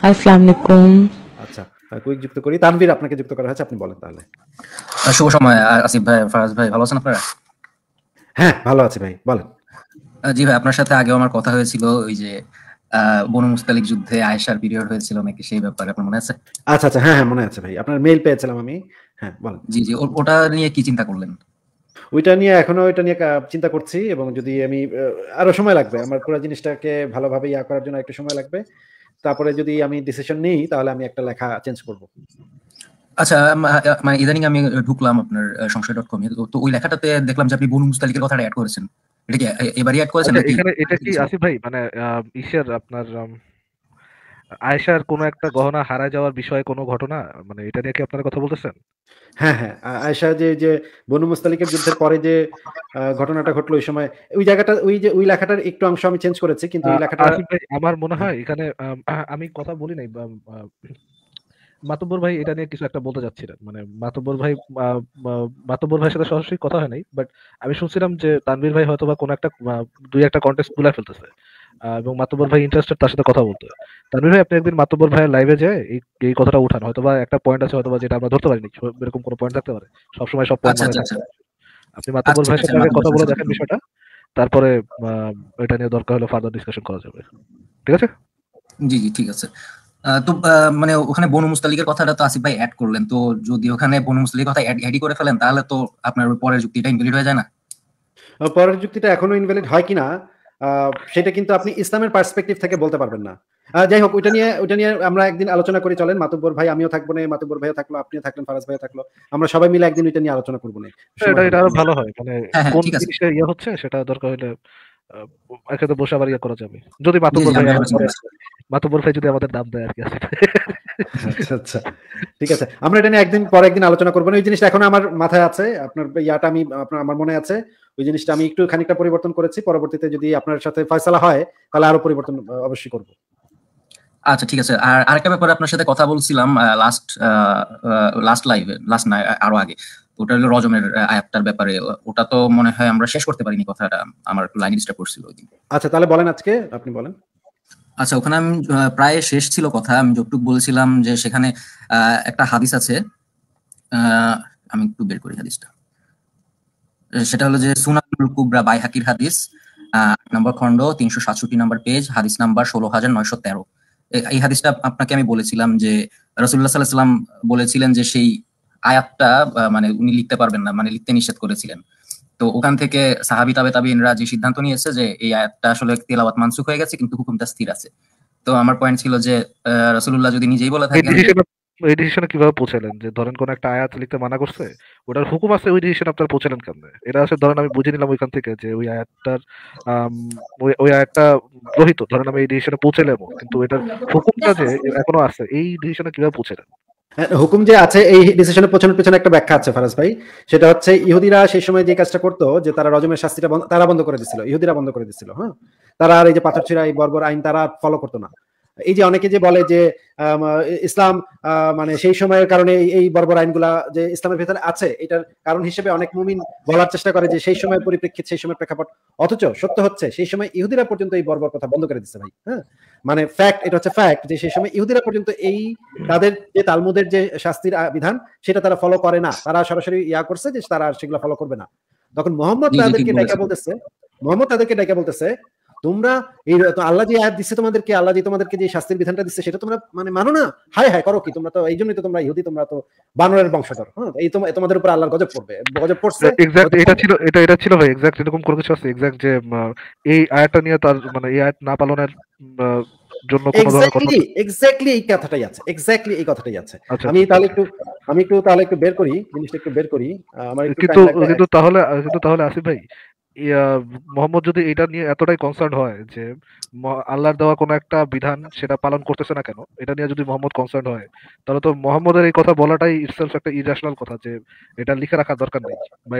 আসসালামু আলাইকুম। আচ্ছা, কুইক যুক্ত করি। তানভীর আপনাকে যুক্ত করা হয়েছে, আপনি বলেন তাহলে। শুভ সময় আসিফ ভাই, ফারাজ ভাই, ভালো আছেন আপনারা? হ্যাঁ, ভালো আছি ভাই, বলেন। জি ভাই, আপনার সাথে আগেও আমার কথা হয়েছিল ওই যে বনু মুস্তালিক যুদ্ধে আয়েশার পিরিয়ড হয়েছিল নাকি, সেই ব্যাপারে আপনার মনে আছে? আচ্ছা আচ্ছা, হ্যাঁ হ্যাঁ, মনে আছে ভাই, আপনার মেইল পেয়েছিলাম আমি। হ্যাঁ, বলেন। জি জি, ওটা নিয়ে কি চিন্তা করলেন? ওইটা নিয়ে এখনো ওইটা নিয়ে চিন্তা করছি, এবং যদি আমি আরো সময় লাগবে আমার পুরো জিনিসটাকে ভালোভাবে করার জন্য একটু সময় লাগবে। তারপরে যদি আমি ডিসিশন নিই তাহলে আমি একটা লেখা চেঞ্জ করব। আচ্ছা, মানে ইদানিং আমি ঢুকলাম আপনার সংশয়.com এ, তো ওই লেখাটাতে দেখলাম যে আপনি বনু মুস্তালিকের কথাটা অ্যাড করেছেন। এটা কি এবারই অ্যাড করেছেন আচ্ছা, নাকি? এখানে এটা কি আসিফ ভাই, মানে ইসের আপনার আয়েশার কোনো একটা গহনা হারায় যাওয়ার বিষয়ে কোনো ঘটনা, মানে এটা নিয়ে কি আপনারা কথা বলতেছেন? হ্যাঁ হ্যাঁ, আয়েশা যে বনু মুস্তালিকের যুদ্ধের পরে যে ঘটনাটা ঘটলো ওই সময়, ওই জায়গাটা, ওই লেখাটার একটু অংশ আমি চেঞ্জ করেছি, কিন্তু ওই লেখাটা। আসিফ ভাই, আমার মনে হয় এখানে আমি কথা বলি নাই, মাতব্বর ভাই এটা নিয়ে কিছু একটা বলতে যাচ্ছিলেন, মানে মাতব্বর ভাই, মাতব্বর ভাইয়ের সাথে সরাসরি কথা হয় নাই, বাট আমি শুনছিলাম যে তানভীর ভাই হয়তো বা কোনো একটা দুই একটা কন্টেস্ট তুলে ফেলতেছে, এবং মাতব্বর ভাই ইন্টারেস্টেড তার সাথে কথা বলতে। তানভীর ভাই, আপনি একদিন মাতব্বর ভাইয়ের লাইভে যায় এই এই কথাটা উঠান, হয়তো বা একটা পয়েন্ট আছে হয়তো বা যেটা আমরা ধরতে পারিনি, এরকম কোনো পয়েন্ট থাকতে পারে, সবসময় সব পয়েন্ট আচ্ছা মাথায় আচ্ছা থাকতে আচ্ছা পারে। আপনি মাতব্বর আচ্ছা ভাইয়ের আচ্ছা, সাথে আগে মাথা কথা বলে বলছেন। দেখেন বিষয়টা, তারপরে এটা নিয়ে দরকার হলে ফার্দার ডিসকাশন করা যাবে, ঠিক আছে? জি জি, ঠিক আছে। তো মানে ওখানে বনু মুস্তালিকের কথাটা তো আসিফ ভাই অ্যাড করলেন, তো যদি ওখানে বনু মুস্তালিকের কথা অ্যাডই করে ফেলেন তাহলে তো আপনার ওই পরের যুক্তিটা ইনভ্যালিড হয়ে যায় না? পরের যুক্তিটা এখনো ইনভ্যালিড হয় কিনা সেটা কিন্তু আপনি ইসলামের পার্সপেক্টিভ থেকে বলতে পারবেন না। যাই হোক, ওইটা নিয়ে আমরা একদিন আলোচনা করি, চলেন। মাতুব্বর ভাই আমিও থাকবো না, মাতুব্বর ভাইও থাকলো, আপনিও থাকলেন, ফারাজ ভাইও থাকলো, আমরা সবাই মিলে একদিন ওইটা নিয়ে আলোচনা করবো না, সময় এটা হলে। এটা আরো ভালো হয়, মানে হ্যাঁ হ্যাঁ, কোন ঠিক আছে। জিনিসে হচ্ছে সেটা দরকার হলে আহ, একসাথে বসে আবার করা যাবে, যদি জি মাতব্বর জি, ভাই আমরা আমাদের আলোচনা করছি। মাতব্বর ভাই যদি আমাদের দাম দেয় আর কি আছে। আচ্ছা আচ্ছা, ঠিক আছে, আমরা এটা নিয়ে একদিন আলোচনা করবো না। ওই জিনিসটা এখন আমার মাথায় আছে, আপনার ইয়াটা আমি আমার মনে আছে। ওই জিনিসটা আমি একটু খানিকটা পরিবর্তন করেছি, পরবর্তীতে যদি আপনার সাথে ফয়সালা হয় তাহলে আরো পরিবর্তন অবশ্যই করবো। আচ্ছা, ঠিক আছে। আর আরেকটা ব্যাপারে আপনার সাথে কথা বলছিলাম লাস্ট লাইভে, লাস্ট না, আরো আগে। ওটা হলো রজমের আয়াতটার ব্যাপারে। ওটা তো মনে হয় আমরা শেষ করতে পারিনি কথাটা, আমার একটু লাইন ডিস্টার্ব করছিল ওইদিন। আচ্ছা, তাহলে বলেন, আজকে আপনি বলেন। আচ্ছা, ওখানে আমি প্রায় শেষ ছিল কথা। আমি যতটুকু বলছিলাম যে সেখানে একটা হাদিস আছে, আহ, আমি একটু বের করি হাদিসটা। সেটা হলো যে সুনানুল কুবরা বাইহাকির হাদিস, ৮ নম্বর খণ্ড, ৩৬৭ নম্বর পেজ, হাদিস নাম্বার ১৬,৯১৩। এই হাদিসটা আপনাকে আমি বলেছিলাম যে রাসূলুল্লাহ সাল্লাল্লাহু আলাইহি ওয়াসাল্লাম বলেছিলেন যে সেই আয়াতটা মানে উনি লিখতে পারবেন না, মানে লিখতে নিষেধ করেছিলেন। তো ওখান থেকে সাহাবী তাবেঈনরা যে সিদ্ধান্ত নিয়েছে যে এই আয়াতটা আসলে তেলাওয়াত মানসুখ হয়ে গেছে, কিন্তু হুকুমটা স্থির আছে। তো আমার পয়েন্ট ছিল যে রাসূলুল্লাহ যদি নিজেই বলে এই থাকেন যে ডিসিশনে এই ডিসিশনে কিভাবে পৌঁছালেন, যে ধরেন কোন একটা আয়াত লিখতে মানা করছে, ওটার হুকুম আছে, ওই ডিসিশনে আপনারা পৌঁছালেন কেমনে? এটা আছে, ধরেন আমি বুঝে নিলাম ওইখান থেকে যে ওই আয়াতটার আম, ওই আয়াতটা রহিত, ধরেন আমি এই ডিসিশনে পৌঁছালাম, কিন্তু এটার হুকুমটা যে এখনো আছে, এই ডিসিশনে কিভাবে পৌঁছালেন? হুকুম যে আছে, এই ডিসিশনে পৌঁছানোর পেছনে একটা ব্যাখ্যা আছে ফারাজ ভাই। সেটা হচ্ছে, ইহুদিরা সেই সময় যে কাজটা করতো, যে তারা রজমের শাস্তিটা তারা বন্ধ করে দিছিল, ইহুদিরা বন্ধ করে দিছিল। হ্যাঁ, তারা আর এই যে পাথর ছিঁড়া, এই বর্বর আইন তারা ফলো করতো না। এই যে অনেকে যে বলে যে ইসলাম মানে সেই সময়ের কারণে এই বর্বর আইনগুলা যে ইসলামের ভেতরে আছে, এটার কারণ হিসেবে অনেক মুমিন বলার চেষ্টা করে যে সেই সময়ের পরিপ্রেক্ষিত, সেই সময়ের প্রেক্ষাপট। অথচ সত্য হচ্ছে সেই সময় ইহুদিরা পর্যন্ত এই বর্বর কথা বন্ধ করে দিচ্ছে ভাই। হ্যাঁ, মানে ফ্যাক্ট, এটা হচ্ছে ফ্যাক্ট, যে সেই সময় ইহুদিরা পর্যন্ত এই তাদের যে তালমুদের যে শাস্তির বিধান, সেটা তারা ফলো করে না। তারা সরাসরি করছে যে তারা সেগুলো ফলো করবে না। তখন জি জি, ঠিক বলেছেন। মোহাম্মদ তাদেরকে ডাইকা বলতেছে, তোমরা এই আল্লাহ যে আয়াত দিচ্ছে তোমাদেরকে, আল্লাহ যে তোমাদেরকে যে শাস্তির বিধানটা দিচ্ছে, সেটা তোমরা মানে মানো না। হায় হায় করো কি তোমরা? তো এই জন্যই তো তোমরা ইহুদি, তোমরা তো বানরের বংশধর। হ্যাঁ, এই তোমাদের উপর আল্লাহর গজব পড়বে, গজব পড়ছে। এক্সাক্ট এটা ছিল ভাই, এক্সাক্ট এরকম কোনো কিছু আছে এক্সাক্ট যে এই আয়াতটা নিয়ে তার, মানে এই আয়াত না পালনের আহ, জন্য কোনো ধরনের কথা আছে? এক্স্যাক্টলি এই কথাটাই আছে, এক্স্যাক্টলি এই কথাটাই আছে। আচ্ছা আমি আচ্ছা তাহলে আচ্ছা। একটু তাহলে একটু বের করি, জিনিসটা একটু বের করি। আমার একটু কিন্তু টাইম লাগবে। কিন্তু তাহলে আসিফ ভাই, ইয়া, মোহাম্মদ যদি এটা নিয়ে এতটাই কনসার্ন হয় যে আল্লাহর দেওয়া কোনো একটা বিধান সেটা পালন করতেছে না কেন, এটা নিয়ে যদি মোহাম্মদ কনসার্ন হয়, তাহলে তো মোহাম্মদের এই কথা বলাটাই ইটসেলফ একটা ইরাশনাল কথা, যে এটা লিখে রাখার দরকার নেই, বা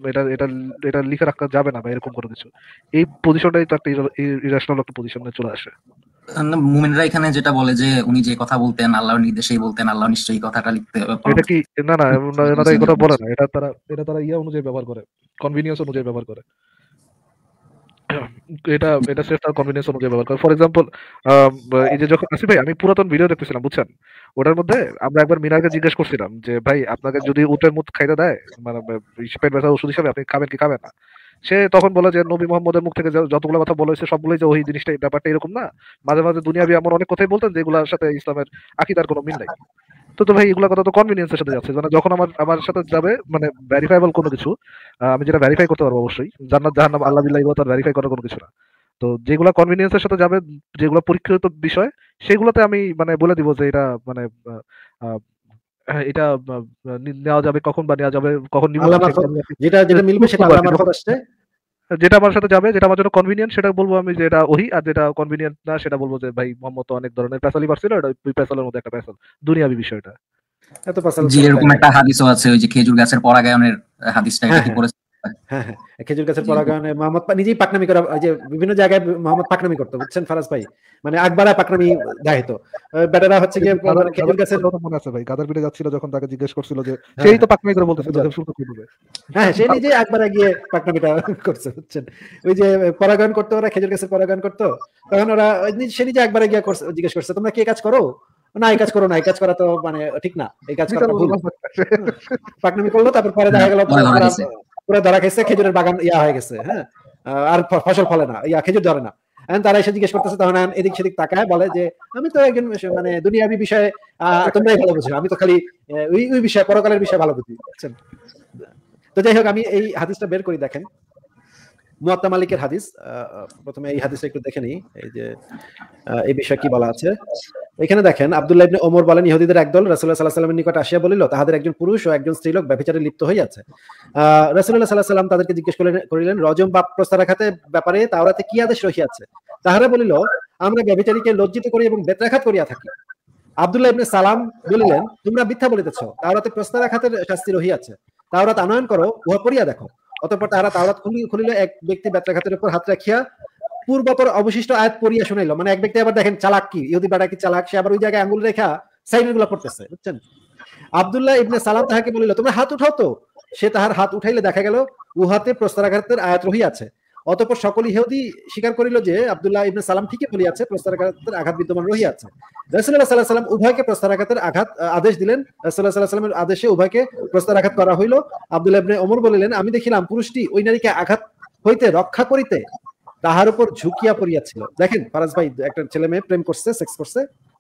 এটা লিখে রাখা যাবে না, বা এরকম কোনো কিছু। এই পজিশনটাই তো একটা ইরাশনাল একটা পজিশনে চলে আসে। মুমিনরা এখানে যেটা বলে যে উনি যে কথা বলতেন আল্লাহর নির্দেশেই বলতেন, আল্লাহ নিশ্চয়ই এই কথাটা লিখতে এটা কি, না না, এনারা এই কথা বলে বলছেন। না, এটা তারা ইয়া অনুযায়ী ব্যবহার করে, কনভিনিয়েন্স অনুযায়ী ব্যবহার করে। এটা এটা স্রেফ তার কনভিনিয়েন্স অনুযায়ী ব্যবহার করে। ফর এক্সাম্পল এই যে যখন আসিফ ভাই আমি পুরাতন ভিডিও দেখতেছিলাম বুঝছেন, ওটার মধ্যে আমরা একবার মিনারকে জিজ্ঞেস করছিলাম যে ভাই আপনাকে যদি উটের মুখ খাইতে দেয় মানে পেট ব্যথার ওষুধ হিসাবে আপনি খাবেন কি খাবেন না। সে তখন বলে যে নবী মোহাম্মদের মুখ থেকে যতগুলো কথা বলা হয়েছে সবগুলোই যে ওই জিনিসটা ব্যাপারটা এরকম না, মাঝে মাঝে দুনিয়াবি এমন অনেক কথাই বলতেন যেগুলোর সাথে ইসলামের আকিদার কোনো মিল নাই। তো ভাই এগুলা কথা তো কনভিনিয়েন্সের সাথে যাচ্ছে, মানে যখন আমার আমার সাথে যাবে মানে ভেরিফাইবল কোনো কিছু, আমি যেটা ভেরিফাই করতে পারবো অবশ্যই, জান্নাত জাহান্নাম আল্লাহ বিল্লাহ তার ভেরিফাই করার কোনো কিছু না। তো যেগুলা কনভিনিয়েন্সের সাথে যাবে, যেগুলো পরীক্ষিত বিষয়, সেগুলোতে আমি মানে বলে দিব যে এটা মানে আহ, এটা নেওয়া যাবে কখন বা নেওয়া যাবে কখন নিব আল্লাহ না সেটা মারফত আমি আর কি যেটা মিলবে চুজ সেটা করবো আর আল্লাহ কি। মারফত আসছে। যেটা আমার সাথে যাবে, যেটা আমার জন্য কনভিনিয়েন্ট সেটা বলবো আমি যে এটা ওহি, আর যেটা কনভিনিয়েন্ট না সেটা বলবো যে ভাই মোহাম্মদ তো অনেক ধরনের পেশালি পারছিল, এটা ওই পেশালের মধ্যে একটা পেশাল দুনিয়াবি বিষয়টা। এত পাসাল জি, করা এরকম লাগে না। একটা হাদিসও আছে, ওই যে খেজুর গাছের পরাগায়নের হাদিসটা, এটা হ্যাঁ কি হ্যাঁ পড়েছে? হ্যাঁ হ্যাঁ, খেজুর গাছের জি, পরাগায়নে মোহাম্মদ নিজেই পাকনামি করা, ওই যে বিভিন্ন জায়গায় মোহাম্মদ পাকনামি করতো বুঝছেন ফারাজ ভাই, মানে আকবারা পাকনামি দেখাইতো। বেটারা হচ্ছে গিয়ে মানে খেজুর গাছের, মনে আছে ভাই গাদার পিঠে যাচ্ছিল যখন তাকে জিজ্ঞেস করছিল যে হ্যাঁ সেই তো হ্যাঁ পাকনামি করে বলতেছিল বুঝছেন? যে শুরু করে দিবে। হ্যাঁ সে নিজে আকবারে গিয়ে পাকনামিটা করছে বুঝছেন। ওই যে পরাগায়ন করতো, ওরা খেজুর গাছের পরাগায়ন করতো, তখন ওরা সে নিজে একবারে গিয়ে জিজ্ঞেস করছে তোমরা কি কাজ করো, না এই কাজ করো না, এই কাজ করা তো মানে ঠিক না, এই কাজ করা ভুল। পাকনামি করলো, তারপর পরে দেখা গেল পরে ধরা গেছে। পুরো ধরা খেয়েছে, খেজুরের বাগান ইয়া হয়ে গেছে। হ্যাঁ আর ফসল ফলে না, ইয়া খেজুর ধরে না। তারা এসে জিজ্ঞেস করতেছে, তখন এদিক সেদিক তাকায় বলে যে আমি তো একজন মানে দুনিয়াবি বিষয়ে তোমরাই ভালো বুঝো, আমি তো খালি ওই ওই বিষয়ে পরকালের বিষয়ে ভালো বুঝি বুঝছেন। তো যাই হোক আমি এই হাদিসটা বের করি, দেখেন মুয়াত্তা মালিকের হাদিস। প্রথমে এই হাদিসটা একটু দেখে নিই, এই যে এই বিষয়ে কি বলা আছে। এখানে দেখেন আব্দুল্লাহ ইবনে ওমর বলেন, ইহুদীদের একদল রাসূলুল্লাহ সাল্লাল্লাহু আলাইহি ওয়াসাল্লামের নিকট আসিয়া বলিল, তাহাদের একজন পুরুষ ও একজন স্ত্রীলোক ব্যভিচারে লিপ্ত হইয়াছে। রাসূলুল্লাহ সাল্লাল্লাহু আলাইহি ওয়াসাল্লাম তাদেরকে জিজ্ঞেস করিলেন রজম বা প্রস্তারাঘাতে ব্যাপারে তাওরাতে কি আদেশ রহিয়াছে। তাহারা বলিল, আমরা ব্যভিচারীকে লজ্জিত করি এবং বেত্রাঘাত করিয়া থাকি। আব্দুল্লাহ ইবনে সালাম বলিলেন, তোমরা মিথ্যা বলিতেছ, তাওরাতে প্রস্তারাঘাতের শাস্তি রহিয়াছে, তাওরাত আনয়ন করো, উহা পড়িয়া দেখো। অতঃপর তাহারা তাওরাত খুলিল, এক ব্যক্তি বেত্রাঘাতের উপর হাত রাখিয়া পূর্বপর অবশিষ্ট আয়াত পড়িয়া শুনাইলো। মানে এক ব্যক্তি আবার দেখেন চালাক, কি ইহুদি বেটা কি চালাক, সে আবার ওই জায়গায় আঙ্গুল রেখা সাইডের গুলো পড়তেছে বুঝছেন। আব্দুল্লাহ ইবনে সালাম তাহাকে বলিল, তোমরা হাত উঠাও তো। সে তাহার হাত উঠাইলে দেখা গেল উহাতে প্রস্তরাঘাতের আয়াত রহিয়াছে। অতঃপর সকল ইহুদি স্বীকার করিল যে আব্দুল্লাহ ইবনে সালাম ঠিকই বলিয়াছে, প্রস্তরাঘাতের আঘাত বিদ্যমান রহিয়াছে। রাসূলুল্লাহ সাল্লাল্লাহু আলাইহি ওয়াসাল্লাম উভয়কে প্রস্তরাঘাতের আদেশ দিলেন। রাসূলুল্লাহ সাল্লাল্লাহু আলাইহি ওয়াসাল্লামের আদেশে উভয়কে প্রস্তরাঘাত করা হইল। আব্দুল্লাহ ইবনে ওমর বলিলেন, আমি দেখিলাম পুরুষটি ওই নারীকে আঘাত হইতে রক্ষা করিতে তাহার উপর ঝুঁকিয়া পড়িয়াছিল। দেখেন ফারাজ ভাই, একটা ছেলে মেয়ে প্রেম করছে, সেক্স করছে,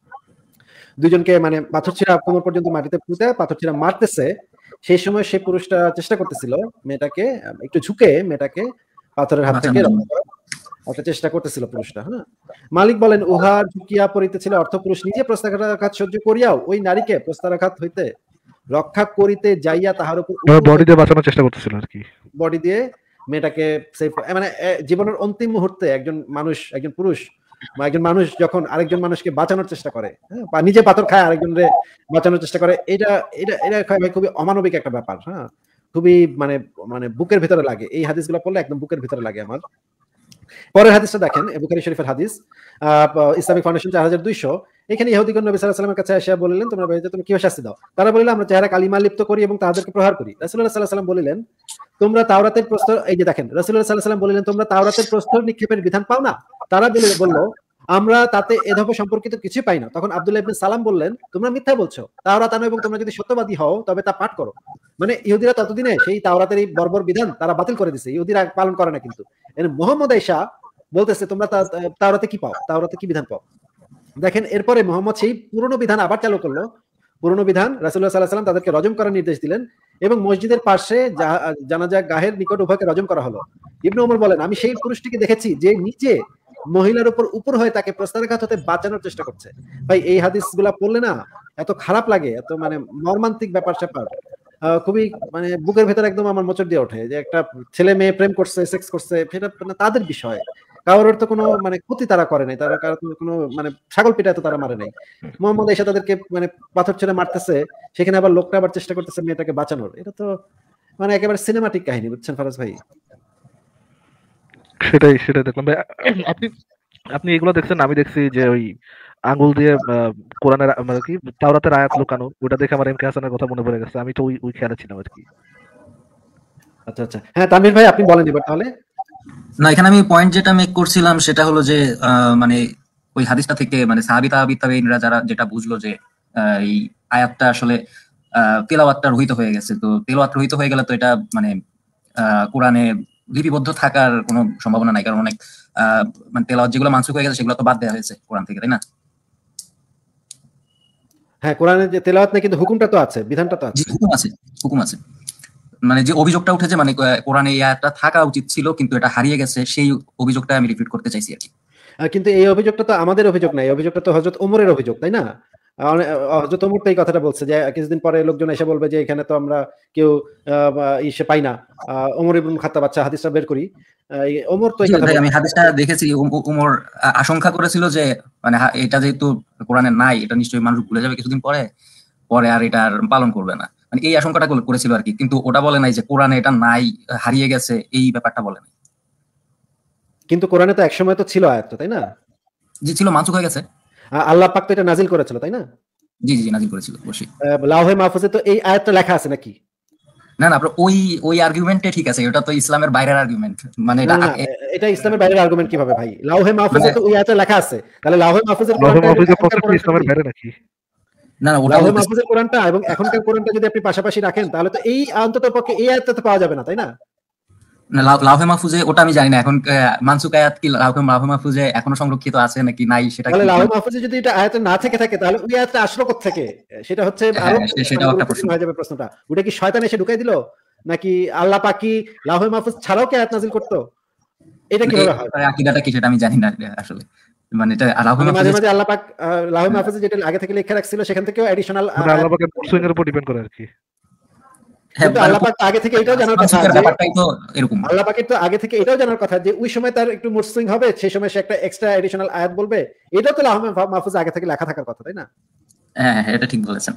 দুজনকে মানে পাথর ছিঁড়া কোমর পর্যন্ত মাটিতে পুঁতে পাথর ছিঁড়া মারতেছে। সেই সময় সেই পুরুষটা চেষ্টা করতেছিল মেয়েটাকে একটু ঝুঁকে মেয়েটাকে পাথরের হাত থেকে রক্ষা করার একটা চেষ্টা করতেছিল পুরুষটা। হ্যাঁ, মালিক বলেন, উহার ঝুঁকিয়া পড়িতেছিল অর্থ পুরুষ নিজে প্রস্তারাঘাত সহ্য করিয়াও ওই নারীকে প্রস্তারাঘাত হইতে রক্ষা করিতে যাইয়া তাহার উপর বডি দিয়ে বাঁচানোর চেষ্টা করতেছিল আর কি। বডি দিয়ে মেয়েটাকে সেভ, মানে জীবনের অন্তিম মুহূর্তে একজন মানুষ, একজন পুরুষ বা একজন মানুষ যখন আরেকজন মানুষকে বাঁচানোর চেষ্টা করে, বা নিজে পাথর খায় আরেকজনের বাঁচানোর চেষ্টা করে, এটা এটা এটা খুবই অমানবিক একটা ব্যাপার। হ্যাঁ, খুবই মানে মানে বুকের ভিতরে লাগে, এই হাদিসগুলো পড়লে একদম বুকের ভিতরে লাগে আমার। পরের হাদিসটা দেখেন, বুখারী শরীফের হাদিস, ইসলামিক ফাউন্ডেশন 4200। এখানে ইহুদিগণ নবী সাল্লাল্লাহু আলাইহি ওয়াসাল্লামের কাছে এসে বললেন, তোমরা তুমি কিভাবে শাস্তি দাও? তারা বলল, আমরা চেহারা কালিমা লিপ্ত করি এবং তাদেরকে প্রহার করি। রাসূলুল্লাহ সাল্লাল্লাহু আলাইহি ওয়াসাল্লাম বললেন, তোমরা তাওরাতের প্রস্তর, এই যে দেখেন রাসূলুল্লাহ সাল্লাল্লাহু আলাইহি ওয়াসাল্লাম বললেন, তোমরা তাওরাতের প্রস্তর নিক্ষেপের বিধান পাও না? তারা বলল, আমরা তাতে এ ধরনের সম্পর্কিত কিছু পাই না। তখন আব্দুল্লাহ ইবনে সালাম বললেন, তোমরা মিথ্যা বলছো, তাওরাত আনো এবং তোমরা যদি সত্যবাদী হও তবে তা পাঠ করো। মানে ইহুদিরা ততদিনে সেই তাওরাতের এই বর্বর বিধান তারা বাতিল করে দিয়েছে, ইহুদিরা পালন করে না। কিন্তু মুহাম্মদ আয়েশা বলতেছে, তোমরা তাওরাতে কি পাও, তাওরাতে কি বিধান পাও? দেখেন এরপরে মোহাম্মদ সেই পুরনো বিধান আবার চালু করলো। পুরনো বিধান, রাসূলুল্লাহ সাল্লাল্লাহু আলাইহি ওয়াসাল্লাম তাদেরকে রজম করার নির্দেশ দিলেন এবং মসজিদের পাশে জানাজা গাহের নিকট উভয়কে রজম করা হলো। ইবনে ওমর বলেন, আমি সেই পুরুষটিকে দেখেছি যে নিচে মহিলার উপর হয়ে তাকে প্রস্তারাঘাত হতে বাঁচানোর চেষ্টা করছে। ভাই এই হাদিসগুলা পড়লে না এত খারাপ লাগে, এত মানে মর্মান্তিক ব্যাপার স্যাপার, খুবই মানে বুকের ভেতর একদম আমার মোচড় দিয়ে ওঠে যে একটা ছেলে মেয়ে প্রেম করছে, সেক্স করছে, সেটা তাদের বিষয়, কারোর তো কোনো মানে ক্ষতি তারা করে নাই, তারা কারো কোনো মানে ছাগল পিটা তো তারা মারে নাই। মোহাম্মদ এসে তাদেরকে মানে পাথর ছেড়ে মারতেছে, সেখানে আবার লোকটা আবার চেষ্টা করতেছে মেয়েটাকে বাঁচানোর। এটা তো মানে একেবারে সিনেমাটিক কাহিনী, বুঝছেন ফারাজ ভাই? সেটাই দেখলাম ভাই। আপনি আপনি এগুলো দেখছেন, আমি দেখছি যে ওই আঙ্গুল দিয়ে কোরআনের মানে কি তাওরাতের আয়াত লুকানো, ওটা দেখে আমার এমকে হাসানের কথা মনে পড়ে গেছে। আমি তো ওই খেয়ালে ছিলাম আর কি। আচ্ছা আচ্ছা, হ্যাঁ তানভীর ভাই আপনি বলেন এবার তাহলে। না, এখানে আমি পয়েন্ট যেটা মেক করছিলাম সেটা হলো যে মানে ওই হাদিসটা থেকে মানে সাহাবী তাবিঈনরা যারা যেটা বুঝলো যে এই আয়াতটা আসলে তেলাওয়াতটা রহিত হয়ে গেছে, তো তেলাওয়াত রহিত হয়ে গেলে তো এটা মানে কোরআনে লিপিবদ্ধ থাকার কোনো সম্ভাবনা নাই, কারণ অনেক মানে তেলাওয়াত যেগুলো মানসুখ হয়ে গেছে সেগুলো তো বাদ দেওয়া হয়েছে কোরআন থেকে, তাই না? হ্যাঁ, কোরআনে যে তেলাওয়াত নেই, কিন্তু হুকুমটা তো আছে, বিধানটা তো জি, আছে। হুকুম আছে। মানে যে অভিযোগটা উঠেছে মানে কোরআনে এই আয়াতটা থাকা উচিত ছিল কিন্তু এটা হারিয়ে গেছে, সেই অভিযোগটা আমি রিপিট করতে চাইছি আর কি। কিন্তু এই অভিযোগটা তো আমাদের অভিযোগ না, এই অভিযোগটা তো হযরত ওমরের অভিযোগ, তাই না? হযরত ওমর তো এই কথাটা বলছে যে কিছুদিন পরে লোকজন এসে বলবে যে এখানে তো আমরা কেউ ইসে পাই না। ওমর ইবনে খাত্তাব, বাচ্চা হাদিসটা বের করি। ওমর তো এই জি কথা ভাই, আমি বলছে। হাদিসটা দেখেছি। উমর আশঙ্কা করেছিল যে মানে এটা যেহেতু কোরআনে নাই, এটা নিশ্চয়ই মানুষ ভুলে যাবে কিছুদিন পরে, পরে আর এটা আর পালন করবে না, মানে এই আশঙ্কাটা করেছিল আর কি। কিন্তু ওটা বলে নাই যে কোরআনে এটা নাই, হারিয়ে গেছে, এই ব্যাপারটা বলে নাই। কিন্তু কোরআনে তো একসময় তো ছিল আয়াতটা, তাই না? জি ছিল, মানসুখ হয়ে গেছে। আল্লাহ পাক তো এটা নাজিল করেছিল, তাই না? জি জি নাজিল করেছিল অবশ্যই। লাওহে মাহফুজে তো এই আয়াতটা লেখা আছে নাকি? না না, আপনার ওই আর্গুমেন্টে ঠিক আছে, ওটা তো ইসলামের বাইরের আর্গুমেন্ট, মানে না এটা না, এটা ইসলামের বাইরের আর্গুমেন্ট কিভাবে ভাই? লাওহে মাহফুজে তো ওই আয়াতটা লেখা আছে, তাহলে লাওহে মাহফুজের লৌহ কোরআনটা এবং মাহফুজের এখনকার কনসেপ্ট কোরআনটা ইসলামের কি? বাইরে নাকি? না না, ওটা লাওহে বলতেছি। মাহফুজের কোরআনটা এবং এখনকার কোরআনটা যদি আপনি পাশাপাশি রাখেন, তাহলে তো এই অন্তত পক্ষে এই আয়াতটা তো পাওয়া যাবে না, তাই না? না, লাউহে মাহফুজে ওটা আমি জানি না এখন মানসুক আয়াত কি লাউহে মাহফুজে এখনো সংরক্ষিত আছে নাকি নাই সেটা তাহলে কি। লাওহে মাহফুজে যদি এটা আয়াতে না থেকে থাকে, তাহলে ওই আয়াতটা আসলো কোত্থেকে? সেটা হচ্ছে আরো হ্যাঁ, সেটাও একটা প্রশ্ন। গুরুত্বপূর্ণ হয়ে যাবে প্রশ্নটা। ওটা কি শয়তান এসে ঢুকাই দিল, নাকি আল্লাহ পাক কি লাওহে মাহফুজ ছাড়াও কি আয়াত নাজিল করতো? এটা কিভাবে হয়? আকীদাটা কি সেটা আমি জানি না আসলে, মানে এটা লাউহে মানে মাঝে মাহফুজে। মাঝে আল্লাহ পাক লাওহে মাহফুজে যেটা আগে থেকে লেখা রাখছিল সেখান থেকেও অ্যাডিশনাল মানে আল্লাহ পাকের মুসলিমের উপর ডিপেন্ড করে আর কি। হ্যাঁ, কিন্তু মানে আল্লাহ পাক আগে থেকে এটাও জানার কথা মানসুকের যে ব্যাপারটাই তো এরকম। আল্লাহ পাকের তো আগে থেকে এটাও জানার কথা যে ওই সময় তার একটু মুড সুইং হবে, সেই সময় সে একটা এক্সট্রা এডিশনাল আয়াত বলবে। এটাও তো লাওহে মাহফুজে আগে থেকে লেখা থাকার কথা, তাই না? হ্যাঁ হ্যাঁ, এটা ঠিক বলেছেন।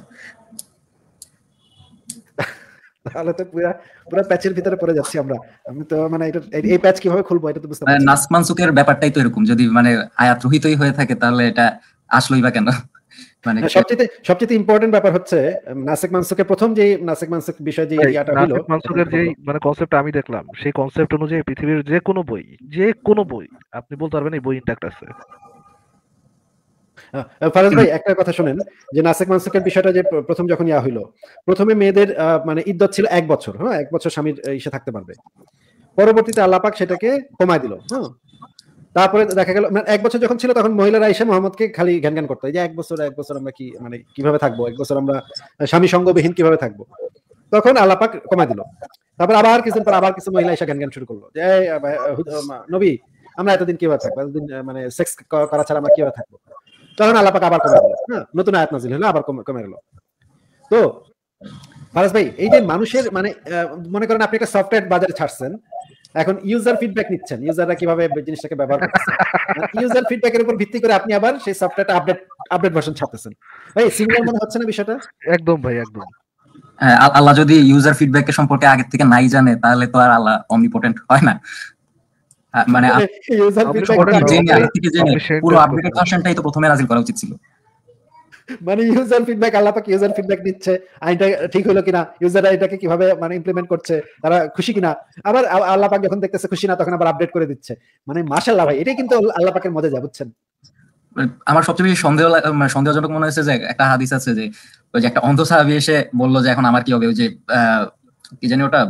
তাহলে তো পুরা পুরা প্যাচের ভিতরে পড়ে যাচ্ছি আমরা। আমি তো মানে এটা এই প্যাচ কিভাবে খুলবো এটা তো বুঝতে পারছি না। নাস মানসুকের ব্যাপারটাই তো এরকম, যদি মানে আয়াত রহিতই হয়ে থাকে তাহলে এটা আসলোই বা কেন, মানে সবচেয়ে ইম্পর্টেন্ট ব্যাপার হচ্ছে নাসিক মানসুকের প্রথম যে নাসিক মানসুক বিষয় যে ইয়াটা হলো, নাসিক মানসুকের যেই মানে কনসেপ্ট আমি দেখলাম, সেই কনসেপ্ট অনুযায়ী পৃথিবীর যে কোনো বই আপনি বলতে পারবেন এই বই ইন্ট্যাক্ট আছে। ফারাজ ভাই একটা কথা শুনেন, যে নাসিক মানসুকের বিষয়টা যে প্রথম যখন ইয়া হইলো, প্রথমে মেয়েদের মানে ইদ্যত ছিল 1 বছর, হ্যাঁ 1 বছর স্বামীর ইসে থাকতে পারবে। পরবর্তীতে আল্লাহ পাক সেটাকে কমায় দিল, হ্যাঁ। তারপরে দেখা গেল মানে 1 বছর যখন ছিল তখন মহিলারা এসে মোহাম্মদকে খালি জ্ঞান করতো, যে 1 বছর আমরা কি মানে কিভাবে থাকবো, 1 বছর আমরা স্বামী সঙ্গবিহীন কিভাবে থাকবো। তখন আল্লাহ পাক কমায় দিল। তারপর আবার কিছুদিন পর আবার কিছু মহিলা এসে জ্ঞান শুরু করলো, যে নবী আমরা এতদিন কিভাবে থাকবো, এতদিন মানে সেক্স করা ছাড়া আমরা কিভাবে থাকবো। তখন আল্লাহ পাক আবার কমে দিল, হ্যাঁ, নতুন আয়াত নাজিল হলো, আবার কমে গেল। তো ফারাজ ভাই, এই যে মানুষের মানে মনে করেন আপনি একটা সফটওয়্যার বাজারে ছাড়ছেন, এখন ইউজার ফিডব্যাক নিচ্ছেন, ইউজাররা কিভাবে জিনিসটাকে ব্যবহার করছে, ইউজার ফিডব্যাকের উপর ভিত্তি করে আপনি আবার সেই সফটওয়্যারটা আপডেট ভার্সন ছাড়তেছেন। ভাই সিমিলার মনে হচ্ছে না বিষয়টা? একদম ভাই, একদম। আল্লাহ যদি ইউজার ফিডব্যাক সম্পর্কে আগে থেকে নাই জানে তাহলে তো আর আল্লাহ অমনিপটেন্ট হয় না। মানে ইউজার ফিডব্যাক পুরো আপডেটেড ভার্সনটাই তো প্রথমে নাজিল করা উচিত ছিল। মানে ইউজার ফিডব্যাক, আল্লাহ পাক ইউজার ফিডব্যাক নিচ্ছে, আইনটা ঠিক হলো কিনা, ইউজাররা এটাকে কিভাবে মানে ইমপ্লিমেন্ট করছে, তারা খুশি কিনা, আবার আল্লাহ পাক যখন দেখতেছে খুশি না তখন আবার আপডেট করে দিচ্ছে। মানে মাশাআল্লাহ ভাই, এটাই কিন্তু আল্লাহ পাকের মজা, যা বুঝছেন। আমার সবচেয়ে বেশি সন্দেহজনক মনে হয়েছে যে একটা হাদিস আছে যে ওই যে একটা অন্ধ সাহাবী এসে বললো যে এখন আমার কি হবে, ওই যে কি জানি ওটা,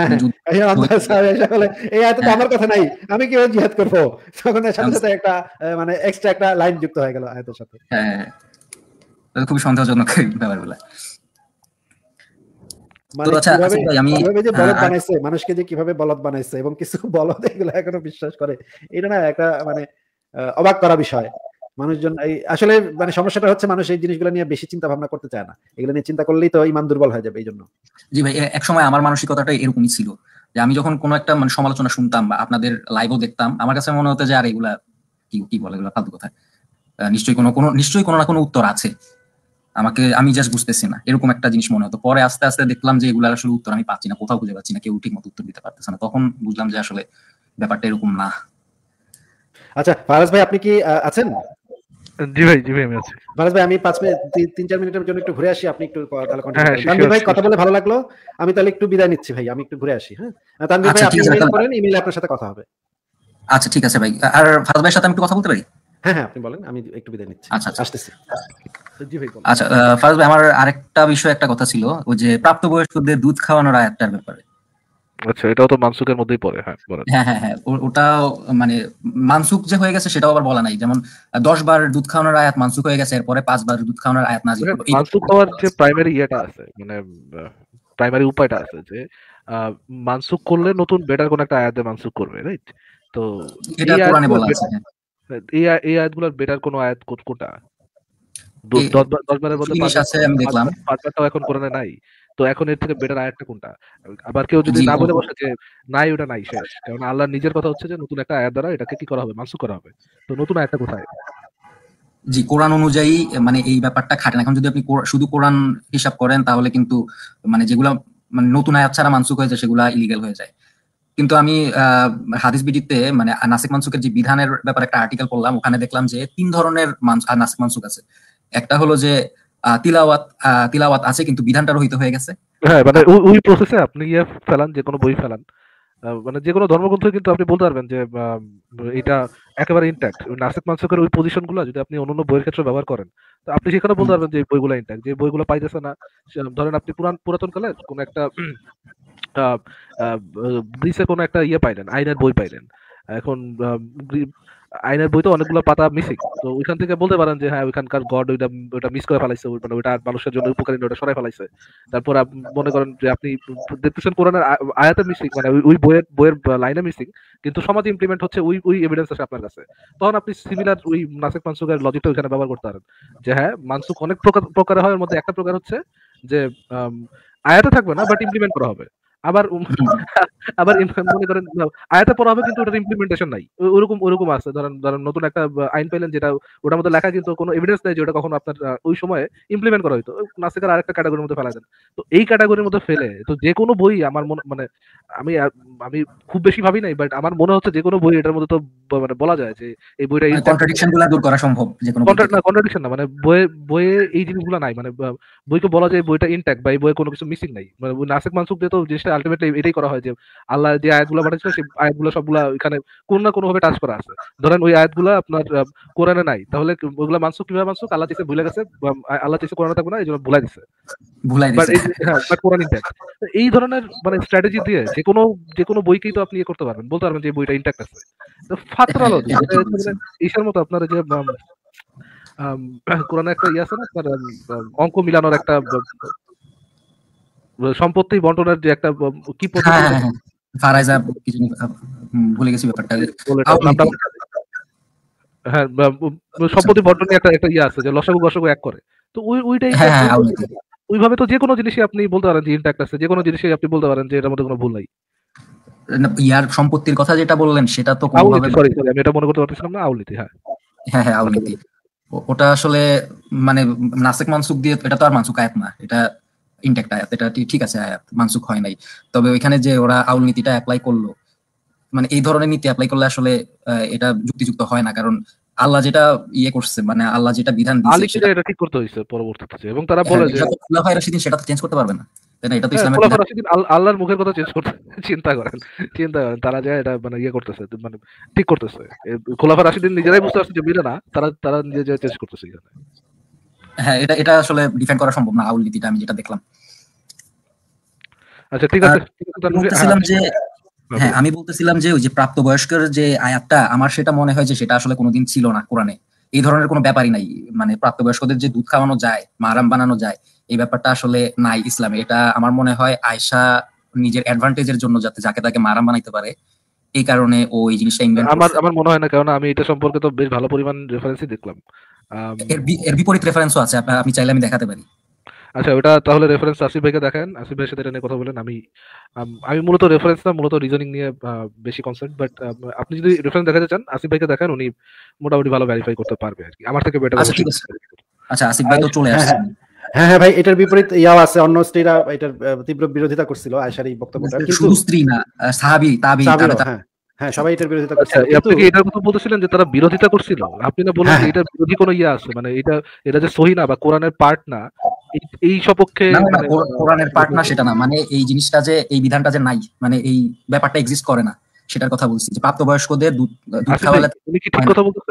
এই আয়াতে তো আমার কথা নাই, আমি কিভাবে জিহাদ করবো, তখন সাথে সাথে একটা মানে এক্সট্রা একটা লাইন যুক্ত হয়ে গেল আয়াতের সাথে। হ্যাঁ, খুবই সন্দেহজনক ব্যাপারগুলো। মানে কিভাবে যে বলদ বানাইছে, মানুষকে যে কিভাবে বলদ বানাইছে, এবং কিছু বলদ এগুলো এখনো বিশ্বাস করে, এটা না একটা মানে অবাক করা বিষয়। মানুষজন আসলে মানে সমস্যাটা হচ্ছে মানুষ এই জিনিসগুলো নিয়ে বেশি চিন্তা ভাবনা করতে চায় না, এগুলো নিয়ে চিন্তা করলেই তো ইমান দুর্বল হয়ে যাবে। এই জন্য জি ভাই, এক সময় আমার মানসিকতাটা এরকমই ছিল যে আমি যখন কোনো একটা মানে সমালোচনা শুনতাম বা আপনাদের লাইভও দেখতাম, আমার কাছে মনে হতো যে আর এগুলা কি বলে, এগুলা ফালতু কথা, নিশ্চয়ই কোনো না কোনো উত্তর আছে, আমি জাস্ট বুঝতেছি না, এরকম একটা জিনিস মনে হতো। পরে আস্তে আস্তে দেখলাম যে এগুলার আসলে উত্তর আমি পাচ্ছি না, কোথাও খুঁজে পাচ্ছি না, কেউ ঠিক মতো উত্তর দিতে পারতেছে না, তখন বুঝলাম যে আসলে ব্যাপারটা এরকম না। আচ্ছা ফারাজ ভাই, আপনি কি আছেন? জি ভাই আমি আছি। ফারাজ ভাই, আমি 3-4 মিনিটের জন্য একটু ঘুরে আসি, আপনি একটু তাহলে কন্টিনিউ করেন। তানভীর ভাই কথা বলে ভালো লাগলো, আমি তাহলে একটু বিদায় নিচ্ছি ভাই, আমি একটু ঘুরে আসি। হ্যাঁ তানভীর ভাই, আপনি ইমেইল করেন, ইমেইলে আপনার সাথে কথা হবে। আচ্ছা ঠিক আছে ভাই, আর ফারাজ ভাইয়ের সাথে আমি একটু কথা বলতে পারি? হ্যাঁ আপনি বলেন, আমি একটু বিদায় নিচ্ছি। আচ্ছা আসতেছি। জি ভাই বলেন। আচ্ছা ফারাজ ভাই, আমার আরেকটা বিষয় একটা কথা ছিল, ওই যে প্রাপ্তবয়স্কদের দুধ খাওয়ানোর আয়াতটার ব্যাপারে। আচ্ছা, এটাও তো মানসুকের মধ্যেই পড়ে। হ্যাঁ বলেন। হ্যাঁ, ওটাও মানে মানসুক যে হয়ে গেছে সেটাও আবার বলা নাই, যেমন 10 বার দুধ খাওয়ানোর আয়াত মানসুক হয়ে গেছে, এরপরে 5 বার দুধ খাওয়ানোর আয়াত নাজিল হলো। মানসুক হওয়ার যে প্রাইমারি ইয়েটা আছে, মানে প্রাইমারি উপায়টা আছে যে মানসুক করলে নতুন বেটার কোন একটা আয়াতে মানসুক করবে, রাইট? তো এটা কোরআনে বলা আছে। এই আয়াতগুলোর বেটার কোন আয়াত কোনটা? 10 বারের মধ্যে 5 আছে আমি দেখলাম। 5বারটাও এখন কোরআনে নাই। তো এখন এর থেকে বেটার আয়াতটা কোনটা? আবার কেউ যদি না বলে বসে যে নাই, ওটা নাই, শেষ। কারণ আল্লাহর নিজের কথা হচ্ছে যে নতুন একটা আয়াত দ্বারা এটাকে কি করা হবে? মানসুক করা হবে। তো নতুন আয়াতটা কোথায়? জি, কোরআন অনুযায়ী মানে এই ব্যাপারটা খাটে না। এখন যদি আপনি শুধু কোরআন হিসাব করেন তাহলে কিন্তু মানে যেগুলা মানে নতুন আয়াত ছাড়া মানসুক হয়ে যায় সেগুলা ইলিগাল হয়ে যায়। কিন্তু আমি হাদিস বিডিতে মানে নাসিক মানসুকের যে বিধানের ব্যাপারে একটা আর্টিকেল পড়লাম, ওখানে দেখলাম যে 3 ধরনের নাসিক মানসুক আছে। একটা হলো যে তিলাওয়াত আছে কিন্তু বিধানটা রহিত হয়ে গেছে। হ্যাঁ, মানে ওই প্রসেসে আপনি ফেলান, যে কোনো বই ফেলান, মানে যে কোনো ধর্মগ্রন্থ কিন্তু আপনি বলতে পারবেন যে এটা একেবারে ইনট্যাক্ট। নাসিক মানসুকের ওই পজিশনগুলো যদি আপনি অন্যান্য বইয়ের ক্ষেত্রে ব্যবহার করেন, তো আপনি সেখানে বলতে পারবেন যে এই বইগুলো ইনট্যাক্ট। যে বইগুলো পাইতেছে না, ধরেন আপনি পুরাতন কালে কোন একটা গ্রিসের কোনো একটা পাইলেন, আইনের বই পাইলেন। এখন আইনের বই তো অনেকগুলো পাতা মিসিং, তো ওইখান থেকে বলতে পারেন যে হ্যাঁ ওইখানকার গড ওইটা মিস করে ফেলাইছে, মানে ওইটা মানুষের জন্য উপকারী ওটা সরাই ফেলাইছে। তারপর মনে করেন যে আপনি দেখতেছেন কোরআনের আয়াতে মিসিং, মানে ওই বইয়ের লাইনে মিসিং, কিন্তু সমাজে ইমপ্লিমেন্ট হচ্ছে ওই এভিডেন্স আছে আপনার কাছে। তখন আপনি সিমিলার ওই নাসিক মানসুকের লজিকটা ওইখানে ব্যবহার করতে পারেন যে হ্যাঁ মানসুক অনেক প্রকার হয়, এর মধ্যে একটা প্রকার হচ্ছে যে আয়াতে থাকবে না বাট ইমপ্লিমেন্ট করা হবে। আবার আবার মনে করেন আয়াতে পড়া হবে কিন্তু ওটার ইমপ্লিমেন্টেশন নাই, ওরকম আছে। ধরেন নতুন একটা আইন পাইলেন যেটা ওটার মধ্যে লেখা কিন্তু কোনো এভিডেন্স নাই যে ওটা কখনো আপনার ওই সময়ে ইমপ্লিমেন্ট করা হইতো, নাসিকের আরেকটা ক্যাটাগরির মধ্যে ফেলা দেন। তো এই ক্যাটাগরির মধ্যে ফেলে তো যে কোনো বই আমার মানে আমি আমি খুব বেশি ভাবি নাই, বাট আমার মনে হচ্ছে যে কোনো বই এটার মধ্যে তো মানে বলা যায় যে এই বইটা কন্ট্রাডিকশনগুলো দূর করা সম্ভব যে কোনো কন্ট্রাডিকশন না, মানে বইয়ে এই জিনিসগুলো নাই, মানে বইকে বলা যায় বইটা ইনট্যাক্ট বা এই বইয়ে কোনো কিছু মিসিং নাই। মানে নাসিক মানসুক দিয়ে তো জিনিসটা আলটিমেটলি এটাই করা হয় যে আল্লাহ যে আয়াতগুলো পাঠিয়েছিল সেই আয়াতগুলো সবগুলা এখানে কোনো না কোনো ভাবে টাচ করা আছে। ধরেন ওই আয়াতগুলো আপনার কোরআনে নাই, তাহলে ওইগুলা মানসুক কিভাবে মানসুক? আল্লাহ চাইছে ভুলে গেছে, আল্লাহ চাইছে কোরআনে থাকবে না, এই জন্য ভুলাই দিছে, বাট কোরআন ইনট্যাক্ট। এই ধরনের মানে স্ট্র্যাটেজি দিয়ে যে কোনো বইকেই তো আপনি করতে পারবেন, বলতে পারবেন যে বইটা ইনট্যাক্ট আছে। তো ফাতরালজি ঈশার মতো আপনার যে কোরআনে একটা আছে না আপনার অঙ্ক মিলানোর একটা সম্পত্তি বন্টনের যে একটা কি পদ্ধতি, ভুলে গেছি ব্যাপারটা। হ্যাঁ, সম্পত্তি বন্টন একটা আছে যে লসাগু গসাগু এক করে। তো ওইটাই ওইভাবে তো যে কোনো জিনিসই আপনি বলতে পারেন যে ইনট্যাক্ট আছে, যে কোনো জিনিসই আপনি বলতে পারেন যে এটার মধ্যে কোনো ভুল নাই। ইয়ার সম্পত্তির কথা যেটা বললেন সেটা তো সরি আমি এটা মনে করতে পারতেছিলাম না, আউলনীতি। হ্যাঁ আউলনীতি, ওটা আসলে মানে নাসিক মানসুক দিয়ে এটা তো আর মানসুক আয়াত না, এটা ইনট্যাক্ট আয়াত, এটা ঠিক আছে আয়াত মানসুক হয় নাই। তবে ওইখানে যে ওরা আউল নীতিটা অ্যাপ্লাই করলো, মানে এই ধরনের নীতি অ্যাপ্লাই করলে আসলে এটা যুক্তিযুক্ত হয় না, কারণ আল্লাহ যেটা করছে, মানে আল্লাহ যেটা বিধান দিয়েছে সেটা এটা ঠিক করতে হইছে পরবর্তীতে, এবং তারা বলে যে খুলাফায়ে রাশিদিন সেটা তো চেঞ্জ করতে পারবে না, তাই না? এটা তো ইসলামের খুলাফায়ে রাশিদিন আল্লাহর মুখের কথা চেঞ্জ করতে চিন্তা করেন তারা যে এটা মানে করতেছে, মানে ঠিক করতেছে। খুলাফায়ে রাশিদিন নিজেরাই বুঝতে পারছে যে মিলে না, তারা নিজে চেঞ্জ করতেছে এখানে। হ্যাঁ, এটা আসলে ডিফেন্ড করা সম্ভব না আউল নীতিটা, আমি যেটা দেখলাম। আচ্ছা ঠিক আছে, বলতেছিলাম যে হ্যাঁ আমি বলতেছিলাম যে ওই যে প্রাপ্তবয়স্কের যে আয়াতটা, আমার সেটা মনে হয় যে সেটা আসলে কোনোদিন ছিল না কোরআনে, এই ধরনের কোনো ব্যাপারই নাই। মানে প্রাপ্তবয়স্কদের যে দুধ খাওয়ানো যায়, মারাম বানানো যায়, এই ব্যাপারটা আসলে নাই ইসলামে। এটা আমার মনে হয় আয়েশা নিজের অ্যাডভান্টেজের জন্য যাতে যাকে তাকে মারাম বানাইতে পারে, এই কারণে ও এই জিনিসটা ইনভেন্ট করছে। আমার মনে হয় না, কারণ আমি এটা সম্পর্কে তো বেশ ভালো পরিমাণ রেফারেন্সই দেখলাম। এর বিপরীত রেফারেন্সও আছে, আপনি চাইলে আমি দেখাতে পারি। আচ্ছা, ওটা তাহলে রেফারেন্স আসিফ ভাইকে দেখেন, আসিফ ভাইয়ের সাথে এটা নিয়ে কথা বলেন। আমি মূলত রেফারেন্স না, মূলত রিজনিং নিয়ে বেশি কনসার্ন, বাট আপনি যদি রেফারেন্স দেখাতে চান আসিফ ভাইকে দেখেন, উনি মোটামুটি ভালো ভেরিফাই করতে পারবে আর কি, আমার থেকে বেটার। আচ্ছা আসিফ ভাই তো চলে আসছেন। হ্যাঁ ভাই, এটার বিপরীত ইয়াও আছে, অন্য স্ত্রীরা এটার তীব্র বিরোধিতা করছিল আয়েশার এই বক্তব্যটা, কিন্তু শুধু স্ত্রী না, সাহাবী তাবেঈ, হ্যাঁ সবাই এটার বিরোধিতা করছিল। আপনি কি এটার কথা বলতেছিলেন যে তারা বিরোধিতা করছিল? আপনি না বললেন যে এটার বিরোধী কোনো আছে, মানে এটা যে সহি না বা কোরআনের পার্ট না, এই সপক্ষে কোরআনের পার্ট না সেটা না, মানে এই জিনিসটা যে এই বিধানটা যে নাই, মানে এই ব্যাপারটা এক্সিস্ট করে না, সেটার কথা বলছি, যে প্রাপ্তবয়স্কদের দুধ আসিফ ভাই, খাওয়ালে উনি কি ঠিক কথা বলতেছে?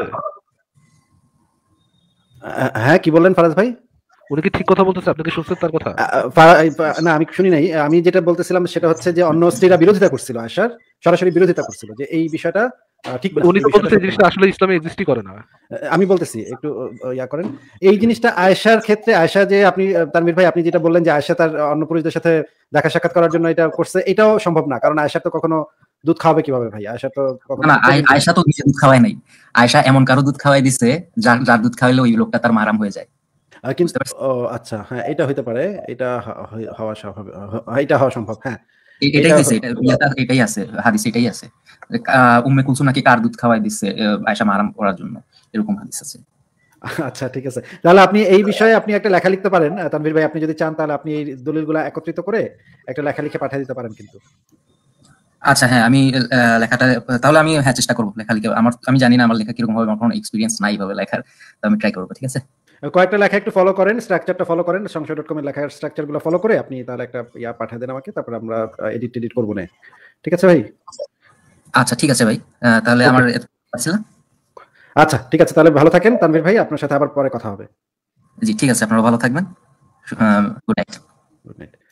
হ্যাঁ, কি বললেন ফারাজ ভাই? উনি কি ঠিক কথা বলতেছে? আপনি কি শুনছেন তার কথা? না, আমি শুনি নাই। আমি যেটা বলতেছিলাম সেটা হচ্ছে যে অন্য স্ত্রীরা বিরোধিতা করছিল, আয়েশার সরাসরি বিরোধিতা করছিল যে এই বিষয়টা ঠিক না, উনি এই তো বিষয়টা বলতেছে এই সত্য জিনিসটা না। আসলে ইসলামে এক্সিস্টই করে না। আমি বলতেছি একটু ইয়া করেন। এই জিনিসটা আয়েশার ক্ষেত্রে, আয়েশা যে আপনি তানভীর ভাই আপনি যেটা বললেন যে আয়েশা তার অন্য পুরুষদের সাথে দেখা সাক্ষাৎ করার জন্য এটা করছে, এটাও সম্ভব না। কারণ আয়েশা তো কখনো দুধ খাওয়াবে কিভাবে ভাই? আয়েশা তো কখনো না, দুধ খাওয়াবে না। আয়েশা তো নিজে দুধ খাওয়ায় নাই। আয়েশা এমন কারো দুধ খাওয়াই দিছে যার দুধ খাওয়াইলে ওই লোকটা তার মারাম হয়ে যায়। কিন্তু আচ্ছা, হ্যাঁ, এটা হইতে পারে। এটা হওয়া স্বাভাবিক, এটা হওয়া সম্ভব। হ্যাঁ, এটাই এটা হয়েছে, এটাই আছে হাদিস, এটাই আছে। উম্মে কুলসুম নাকি কার দুধ খাওয়াই দিচ্ছে আয়েশা মারাম করার জন্য, এরকম হাদিস আছে। আচ্ছা, ঠিক আছে। তাহলে আপনি এই বিষয়ে আপনি একটা লেখা লিখতে পারেন তানভীর ভাই, আপনি যদি চান তাহলে আপনি এই দলিলগুলা একত্রিত করে একটা লেখা লিখে পাঠিয়ে দিতে পারেন কিন্তু। আচ্ছা, হ্যাঁ, আমি লেখাটা তাহলে আমি চেষ্টা করবো লেখা লিখে। আমি জানি না আমার লেখা কিরকম হবে, আমার কোনো এক্সপিরিয়েন্স নাই ভাবে লেখার, তো আমি ট্রাই করবো। ঠিক আছে, কয়েকটা লেখা একটু ফলো করেন, স্ট্রাকচারটা ফলো করেন, সংশয়.com এর লেখার স্ট্রাকচারগুলো ফলো করে আপনি তাহলে একটা ইয়া পাঠিয়ে দেন আমাকে, তারপর আমরা এডিট করবো না। ঠিক আছে ভাই? আচ্ছা, ঠিক আছে ভাই, তাহলে আমার ছিল। আচ্ছা, ঠিক আছে, তাহলে ভালো থাকেন তানভীর ভাই, আপনার সাথে আবার পরে কথা হবে। জি, ঠিক আছে, আপনারা ভালো থাকবেন। Good night. Good night.